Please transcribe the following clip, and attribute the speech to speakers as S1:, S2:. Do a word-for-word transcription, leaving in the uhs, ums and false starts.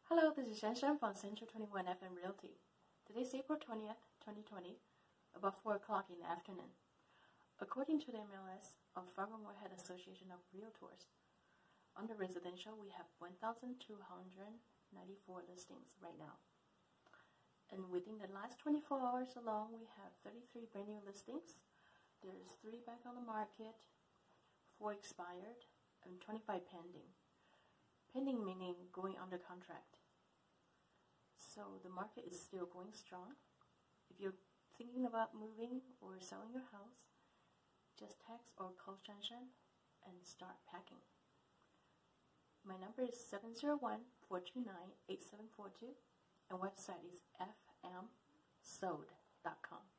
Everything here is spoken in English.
S1: Hello, this is Shanshan from Central twenty-one F M Realty. Today is April twentieth, twenty twenty, about four o'clock in the afternoon. According to the M L S of Fargo-Moorhead Association of Realtors, under residential we have one thousand two hundred ninety-four listings right now. And within the last twenty-four hours alone, we have thirty-three brand new listings. There's three back on the market, four expired, and twenty-five pending. Pending meaning going under contract. So the market is still going strong. If you're thinking about moving or selling your house, just text or call Shanshan and start packing. My number is seven zero one, four two nine, eight seven four two and website is f m sold dot com.